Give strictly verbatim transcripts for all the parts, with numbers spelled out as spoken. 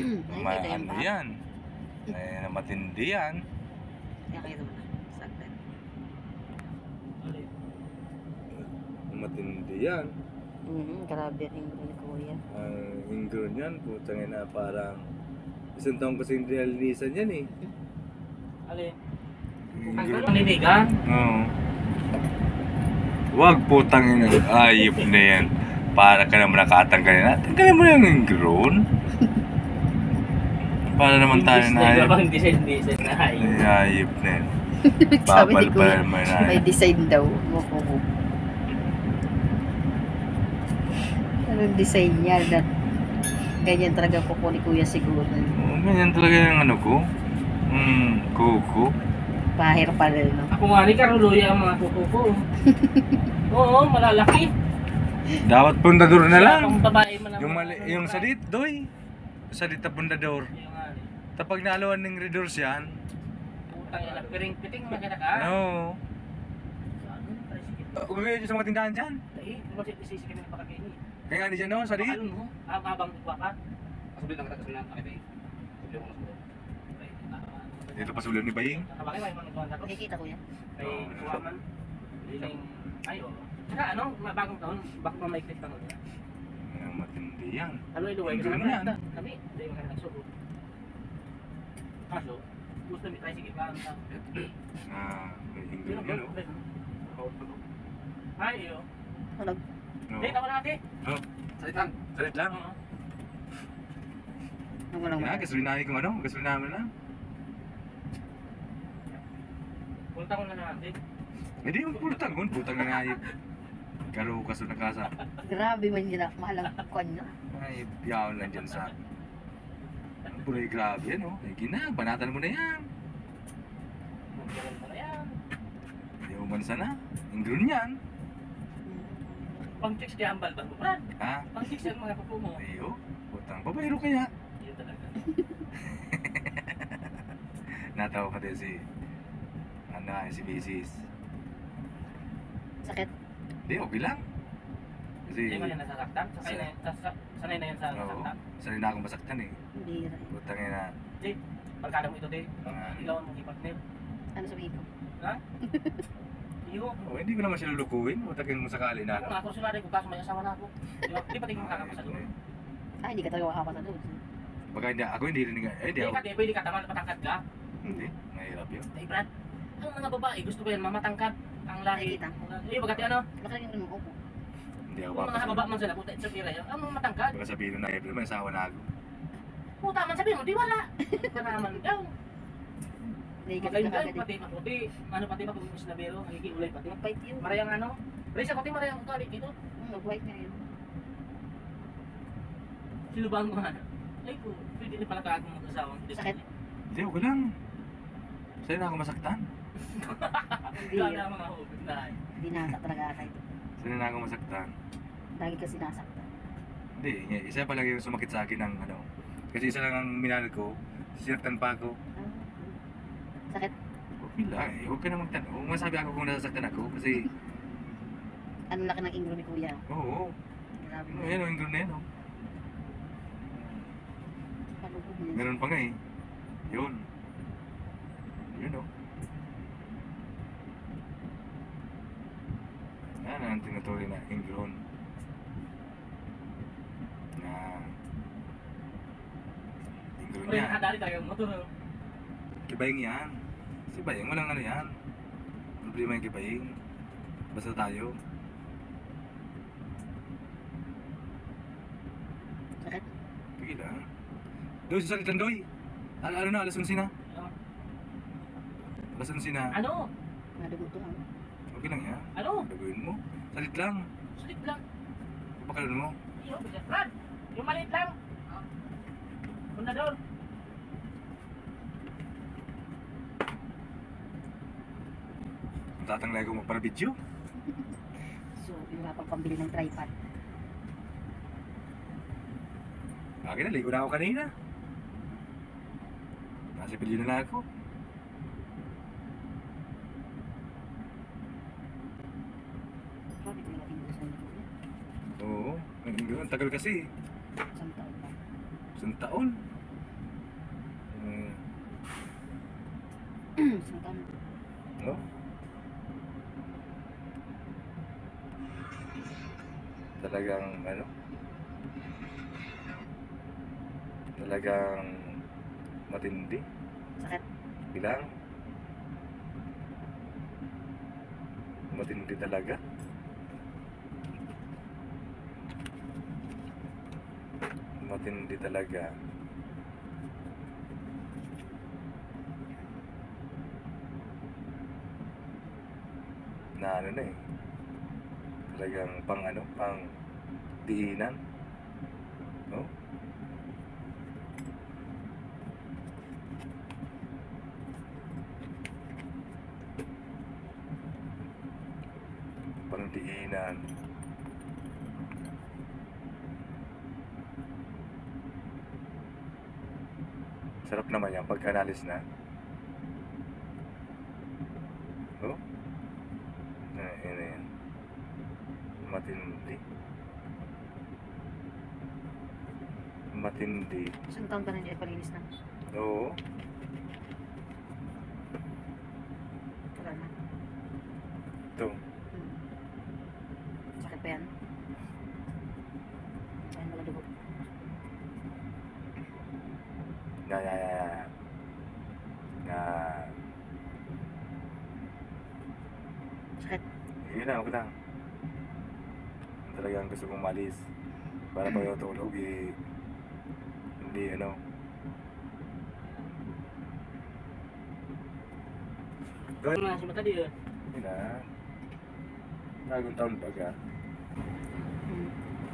Ma ano yan? Eh, matindi yan. Kaya kayo naman na. Saglit. Matindi yan. Mm-hmm, grabe ang ingro ni Kuya. Ang ingro niyan, putang ina, parang isang taong kasi hindi nalinisan yan eh. Alin? Ingro. Ang paninigan? Oo. Wag putang ina, ayop na yan. Para ka naman nakatanggal na. Tanggalin mo yung ingron. Para naman tayo na ayop. Hindi design, design na ayop. Ayop na yan. Sabi Babal ni pa Kuya, naman na may ayop. design daw. Mukuko. Anong design niya? Na, ganyan talaga kuko ni Kuya siguro. Oo, ganyan talaga yung ano ko. Hmm, kuko. Pahir pa rin, no? Ako nga ni Karuluya ang mga kuko ko. Oo, malalaki. Dapat pundador na lang. Ang babae man ang Yung mali, yung sadit, doy. Sadit na pundador. Yung nga ni. Tapag naalawan ng redors yan. Putang ina, piring-piting makita ka. No. Ano? Huwag kayo sa mga tindahan dyan. Eh, lumasit isisikin ng pakakini. Kaya nga di dyan no, sadit. Ano mo? Habang ikwa ka. Kasublit lang kita kasi lang pakita eh. Sublit ko na Dito pa sulod ni Baying. Nakabakay may mga ituan ako. Nakikita ko yan. Ay, tuwaman. Liling. Ay, oo. Saka ano, bagong taon, baka mamaiklit ka nun. Ang matindi yan. Ano iluway ka Ingro naman na yan. nakita. Kami, hindi mo kami nagsuko. Kaso, gusto ni try sige pa. Ah, may ingro yan oh. Ay, iyo. Ano? No. Hey, tawa natin. Oh, sadit lang. Sadit lang. Oo. Ano mo lang Kaya gasolinahin kung ano, gasolinahin mo na lang. Punta ko na natin. Hindi yung pulutang kun, putang na nga yung karo kaso na kasa. Grabe man yun. Mahalang kwan niya. Ay, piyaw lang dyan sa... Pulay grabe yan oh. Ay, gina, banatan mo na yan. Magkaroon mo na yan. Hindi mo man sana. Ingro niyan. Pang chicks kaya ang balbal mo, Brad. Ha? Pang chicks yan mga kuko mo. Ayo, putang babayro kaya. Yun talaga. Natawa pa din si... Ano nga, si Macy's. Sakit. Hindi, okay lang. Kasi... Hindi mo yan nasasaktan. Sakay na yan. sasa- Sanay na yan sa Oo, nasaktan. sanay na akong masaktan eh. Hindi rin. Putang ina. Di, barkada mo ito, di. Ah. Ikaw ang mong partner. Ano sabihin ko? Ha? Iyo. Oh, hindi ko naman siya lulukuin. Putang mo sakali na. Ako nga, kursunari ko kaso may asawa na ako. Di ba? Di pa tingin kakapasa doon. Ah, hindi ka talaga makakapasa doon. Baka hindi, ako hindi rin nga. Eh, hindi Hindi ako. ka, di pwede ka taman matangkad ka. Hindi, mahirap yun. Ay, Brad. Ang mga babae, gusto ko yan, mamatangkad. Ang lahi. Nakikita. Iyo, bagati ano? Laki rin mo upo. Hindi ako Kung mga papasok. baba man sila, puta, it's okay rin. Ang mga matangkad. Baka sabihin na every may asawa na ako. Puta man sabihin mo, di wala. Ka naman daw. Hindi ka Magaling talaga daw, pati maputi. Ano pati ba kung isnabero, nagigiulay pati. Mapait yun. Marayang ano? Risa, pati marayang ugali dito. Hmm, mag-white na yun. Sino ba ang mga ano? Ay ko, pwede na pala kaagong mag-asawang. Sakit. Hindi, okay lang. Sa'yo na ako masaktan. Hindi Wala yun. na mga hugot na. Hindi nasa talaga ata ito. Sa'yo na ako masaktan. Lagi ka sinasaktan. Hindi, nga- isa pa lang yung sumakit sa akin ng ano. Kasi isa lang ang minahal ko. Sinaktan pa ako. Ah, sakit. Okay lang eh. Huwag ka na magtanong. Huwag masabi ako kung nasasaktan ako. Kasi, Ano laki ng ingro ni Kuya? oo. Grabe. Ano yan, ang ingro na yan oh. Palubog niya. Meron pa nga eh. Yun. Yun oh. Yan ang tinutuloy na ingron. Na ingron Pero yung niya. nakadali talaga yung motor. oh. Kibaying yan. Si Baying, walang ano yan. Problema yung Kibaying. Basta tayo. Sakit. Sige lang. Doy, sasalitan doy. Ano, ano na, alas onsi na. Ano? Alas onsi na. Ano? Nadugo to ha. Okay lang yan. Ano? Gagawin mo. Salit lang. Sulit lang. Pakalan mo. Iyo, bigat. Brad, yung maliit lang. Punta doon. Tatanglay ko mo para video. So, yung nga pambili ng tripod. Akin na, ligo na ako kanina. Nasa pilyo na lang ako. Grabe ko yung ingro sa inyo. Oo. Ang ingro, ang tagal kasi. Isang taon pa. Isang taon. Isang taon. No? Talagang ano? Talagang matindi. Sakit. Bilang matindi talaga. Matindi talaga. Na ano na eh. Talagang pang ano, pang diinan. No? Pang diinan. Sarap naman yan pagka-analyze na. Oh? Ah, yun na yan. Matindi. Matindi. Isang taon ka na dyan palinis na. Oo. Wala na. Ito. Hmm. Sakit pa yan. Ayun wala dugo. Ya, ya, ya, ya. Ya. Sakit. Yun na, okay lang. Talagang gusto kong malis. Para pag tulog, eh, hindi ano. Ano na si mata di eh. Yun na. Bagong taon pa ka. Hmm.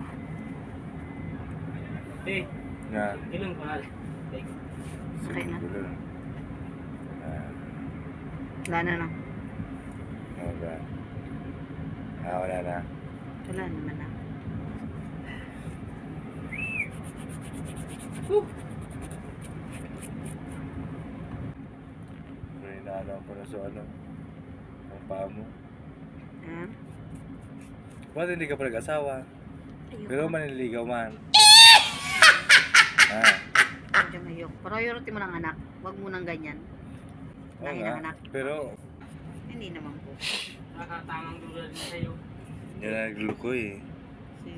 Eh, Na. ilang ko na. Eh, Okay na. Gulo. Ah, Wala na na. okay. Ah, wala na. Wala naman na. Whew. Pero inaano ko na sa ano. Ang paa mo. Ha? Ba't hindi ka pa nag-asawa? Ayoko. Pero maniligaw man. Ah. Medyo mayok. Priority mo ng anak. Huwag mo nang ganyan. Oo Lahi nga. ng anak. Pero, Hindi naman po. Nakatamang dulo din sa'yo. yun na nagluluko eh. Kasi,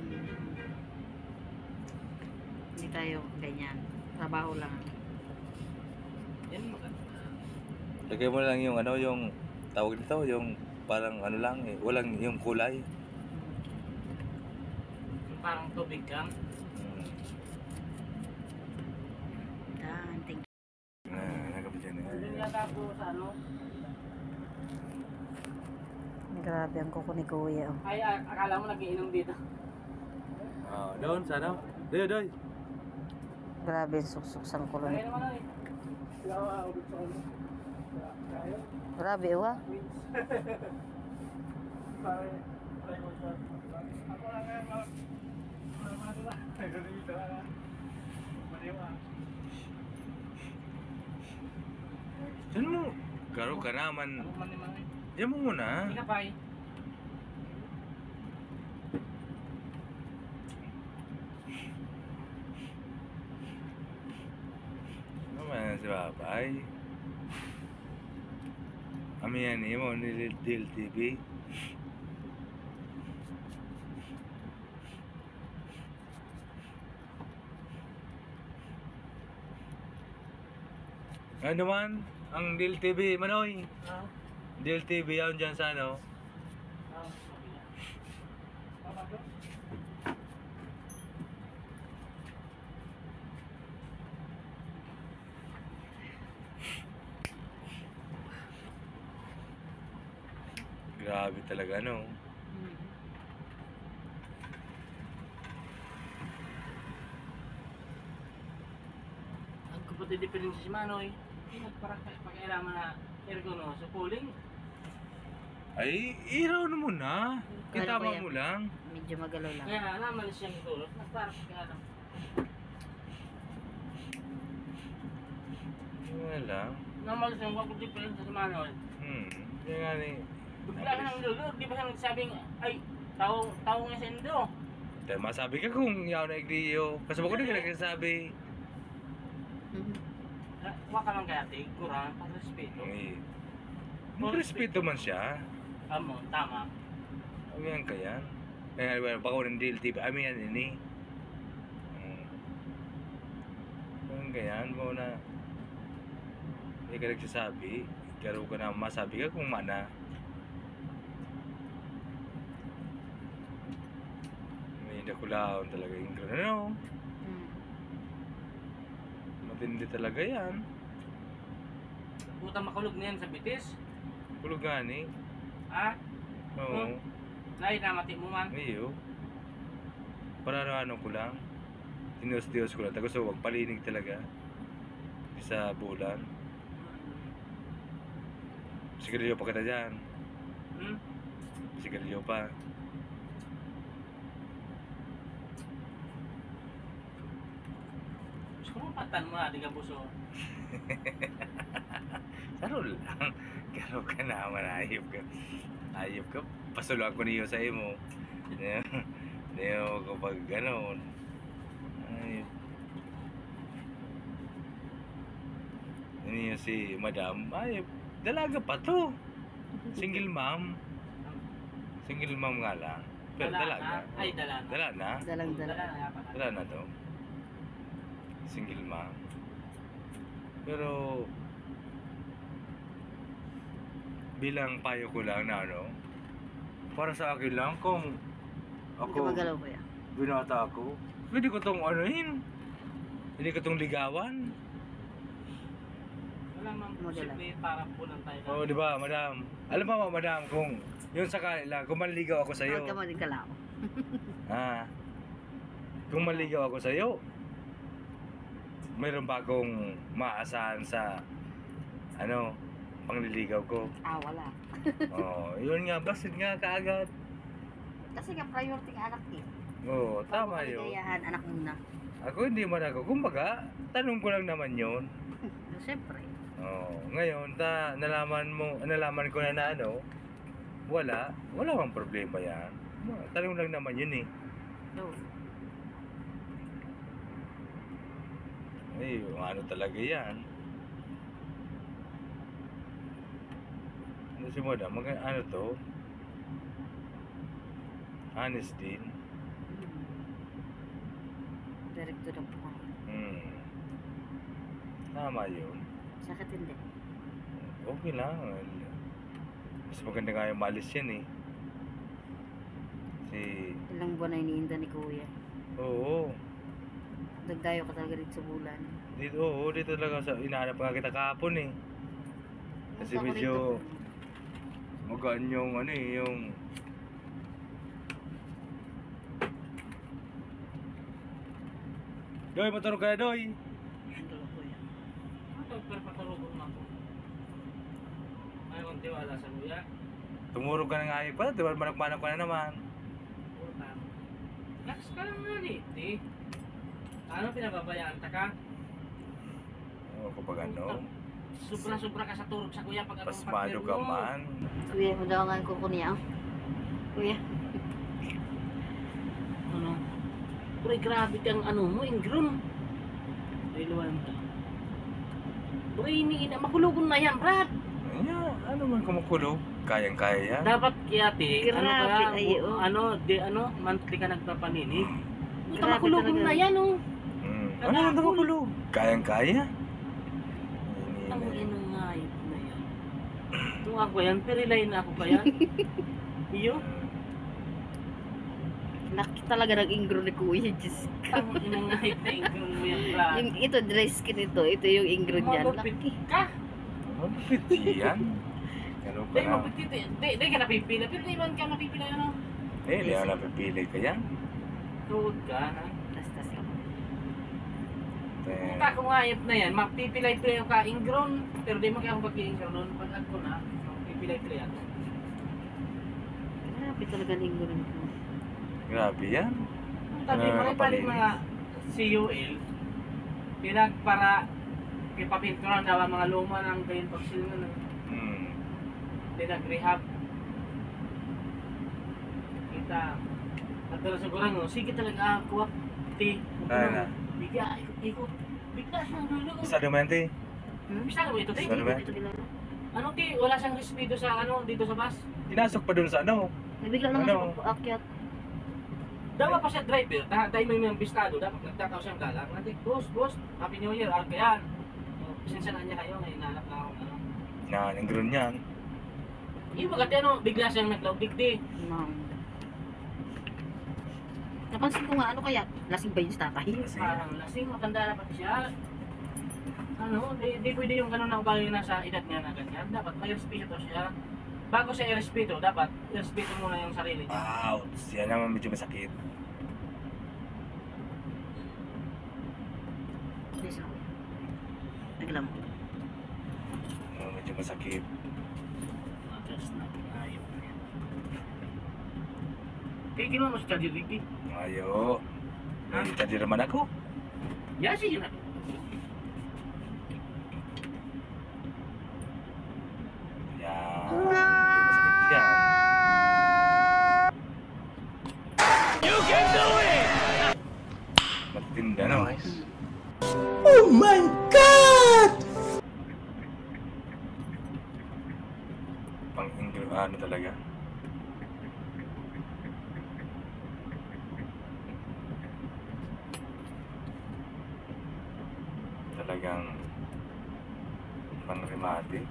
hindi tayo ganyan. Trabaho lang. Yan maganda. Lagay mo lang yung ano, yung tawag nito, yung parang ano lang eh. Walang yung kulay. Yung parang tubig lang. Hmm. Ah, thank you. Ah, nagkapit yan Hindi eh. nila po sa ano. Grabe ang kuko ni Kuya. Oh. Ay, a- akala mo nagiinom dito. Ah, doon sa ano? Doy, doy. Grabe ang suksok sang kulo Kaya ni. naman ay. Gawa ako sa ano. Grabe, wa. Ako lang nga mag... Ano ba? Dito na. Maniwa. Diyan mo. Garo ka naman. Ako maniwa. Diyan mo muna. Hindi ka pa eh. Ano man si Babay? Kami yan eh, mo ni Dil T V. Ano man? Ang Dil T V, Manoy. Ah. Dil T V yan dyan sa ano? Ah. Papagod? Grabe talaga no. Hmm. Ang kapatid diferensya si Manoy. Parang pag-airaman na ergono sa pooling. Ay, iraw na muna. Kita Kala ko yan. mo lang. Medyo magalaw lang. Kaya naman siyang itulot. Nagparang pag-airaman. Wala lang. Normal siyang wag diferensya si Manoy. Hmm. Kaya nga ni. Bigla ka nang lulog. Di ba siya nagsabing, ay, tao, tao nga sendo. Tayo masabi ka kung yaw na igdiyo. Kasi bako na ka nagsasabi. Mhm. Ay, Huwag ka lang kaya tig, kurang, pag-respeto. Eh, magrespeto man siya. Amo, tama. Ano yan kaya? Kaya well, baka ng deal tip. Amin yan ini. Ano kaya? Mo na. Hindi ka nagsasabi. Karo ka na masabi ka kung mana. May nakulaon talaga yung gano'n. Ano? Hmm. Matindi talaga yan. Putang makulog na yan sa bitis. Kulugani. Ha? Oo. Lahi na mati mo man. Iyo. Para na ano ko lang. Tinus-tius ko lang. Tapos so, wag palinig talaga. Sa bulan. Sigarilyo pa kita dyan. Hmm? Sigarilyo pa. Sumapatan mo na, di ka puso. Saro lang. Karo ka naman. Ayop ka. Ayop ka. Pasuluan ko niyo sa imo. Niyo kapag gano'n. Ayop. Niyo si Madam. Ayop. Dalaga pa to. Single mom. Single mom nga lang. Pero Dala dalaga. na. Ay, dala na. Dala na. Dalang Dala dala. na yata. Dala na to. Single mom. Pero bilang payo ko lang na ano, para sa akin lang kung Hindi ka ako magalaw kuya. binata ako, pwede ko tong anuhin. Hindi ko tong ligawan. Wala mang Magala. posible para punan tayo. Oo, di ba, madam? Alam mo, madam, kung yun sakali lang, kung manligaw ako sa iyo. Huwag ka magalaw. Ah. Kung manligaw ako sa iyo, mayroon ba akong maasahan sa ano, pangliligaw ko? Ah, wala. Oh, yun nga, basit nga kaagad. Kasi ka priority ka anak eh. Oo, tama yun. Kaligayahan, anak muna. Ako hindi man ako. Kumbaga, tanong ko lang naman yun. Siyempre. Oh, ngayon, ta, nalaman mo, nalaman ko na na ano, wala, wala kang problema yan. Tanong lang naman yun eh. So, Eh, ano talaga yan. Ano si Moda, mag ano to? Honest din. direkto na po. Hmm. Tama yun. Sakit hindi. Okay lang. Mas maganda nga yung malis yan eh. Si... Ilang buwan na iniinda ni kuya. Oo. Nagdayo ka talaga dito sa bulan. Dito, oo. Dito talaga sa... Inahanap nga kita kahapon eh. Kasi Punta ko medyo... rito. Magaan yung ano eh, yung... Doy, matulog ka na, Doy! Ando lang kuya. Ito, pero paturugong na ako. Ayaw kong tiwala sa kuya. Tumurog ka na nga ayok pala, diba manak-manak ka na naman. Puta. Relax ka lang nga ni, ti. Ano pinababayaan ta ka? Oo, kapag ano, Sobra-sobra ka sa turog sa kuya pag anong pasmado partner ka mo. man. Kuya, madawangan ko ko niya. Kuya. Ano? Pre, grabe kang ano mo, ingron. Dailuan ka. Pre, ini ina, makulugon na yan, Brad. Ano, ano man kumukulog, kayang-kaya yan. Dapat kaya, ti, ano Grabe, ka, ay, bu- oh. ano, di, ano, monthly ka nagpapaninig. Puta, Grabe makulugon talaga. na yan, oh. Hmm. Ano man kumukulog, kayang-kaya. Ang Ini- inong ngayip na yan. Ito ako yan, perilay na ako pa yan. Iyo, Laki talaga ng ingro ni kuya. Diyos ko. ang inong ngayip na ingron mo yan, Brad. Yung, ito, dry skin ito. Ito yung ingro niya. Malupit Laki. ka. Malupit yan. Ano ka Di, na? mapit di, di, di ka napipila, pero di man ka napipila, ano? Eh, hindi ako napipili ka yan. Tuod ka, ha? Tas-tas lang. Eh, Puta kung ngayip na yan, mapipilay-pilay ako ka ingron, pero di mo kaya ako pag-ingron nun, pag ako na, mapipilay-pilay ako. Grabe talaga ng ingro ni kuya. grabe yan. Puta, di mo rin paling mga C U L, pinag para ipapinturan daw ang mga luma ng kain pagsil na Hmm. pinag-rehab. Kita, at na siguro no, sige talaga ako, ti, Ay, na. bigla, ikot-ikot, bigla siyang dulo. Sa dumante. Hmm? Bisa mo ito, Ano di? ba? Ito nila. Ano, ti? Wala siyang respeto sa, ano, dito sa bus. Pinasok pa dun sa ano. Nabigla naman Ano? siya pag-akyat. Dapat pa siya driver, ta- tayo may mga bistado, dapat nagtataw siyang galang. Nanti, boss, boss, Happy New Year, arka yan. Oh, pasensya na niya kayo, ngayon nanap na ako. Ano. Na, nanggroon yan. Yung magati, ano, bigla siyang naglaw, digdi. No. Napansin ko nga, ano kaya? Lasing ba yun sa tatay? Kasi, Parang lasing, matanda na pati siya. Ano, di, di pwede yung ganun na ugali na sa edad niya na ganyan. Dapat may respeto siya. Bago siya i-respeto, dapat i-respeto muna yung sarili niya. ouch. Yan naman medyo masakit. Please, no. Naglam. Oh, medyo masakit. Adjust na, ayaw na yan. Eh, kinuha mo si Charger Rigby. Ayo. May tadi naman ako. Ya, sige na. Yan. Medyo masakit yan. You can do it! Matitinda, no? Oh my God! Pang ano talaga. Talagang pang remate.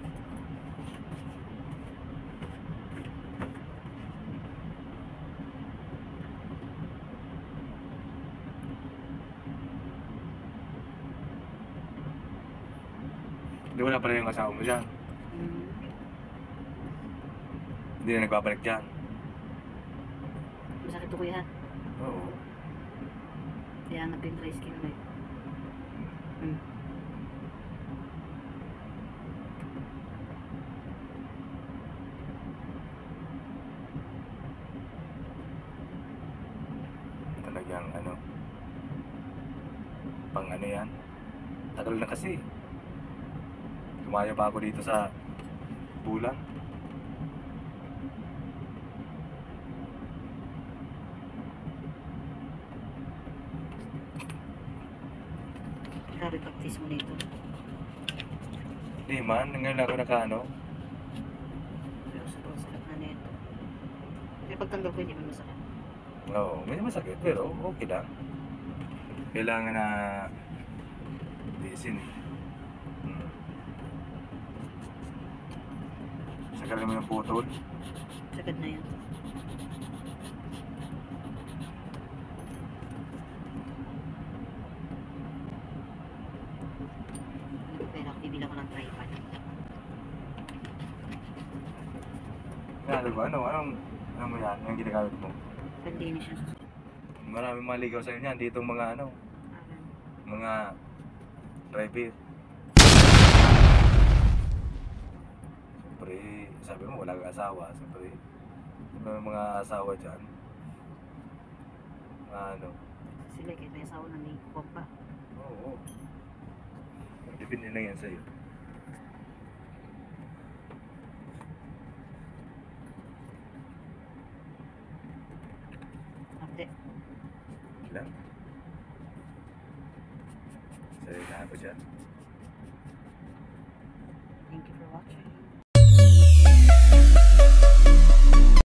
Hindi wala pala yung asawa mo dyan. Hmm. Hindi na nagbabalik dyan. Masakit to kuya. Oo. Kaya nga pin-trace skin mo eh. Hmm. Talagang ano. Pang ano yan. Tagal na kasi. Tumayo pa ako dito sa bulan. Grabe practice mo dito. Hindi man, ngayon ako nakaano. Pero sa sakit na nito. Pero pagtanggal ko hindi man masakit. Oo, medyo masakit pero okay lang. Kailangan na tiisin eh. Hmm. Sakal naman yung putol. Sagad na yan. Pero bibila ko ng tripod. Ano ba? Ano? Anong, ano mo yan? Anong ginagamit mo? Pandini siya sa Maraming maligaw sa'yo niyan. Dito mga ano, alam. mga driver. Siyempre, sabi mo wala kang asawa. Siyempre, may mga asawa dyan. Mga ano, Sila kahit may asawa na may kuwag pa. oo. Depende lang yan sa'yo.